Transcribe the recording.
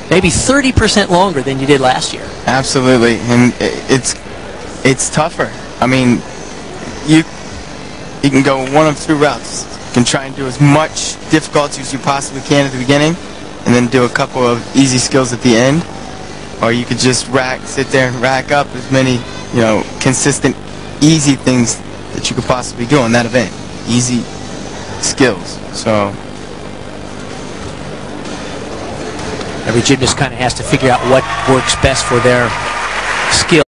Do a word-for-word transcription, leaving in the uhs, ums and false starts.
maybe thirty percent longer than you did last year. Absolutely, and it's it's tougher. I mean, you you can go one of two routes. You can try and do as much difficulty as you possibly can at the beginning, and then do a couple of easy skills at the end, or you could just rack, sit there and rack up as many, you know, consistent, easy things that you could possibly do on that event. Easy skills. So every gymnast kind of has to figure out what works best for their skill.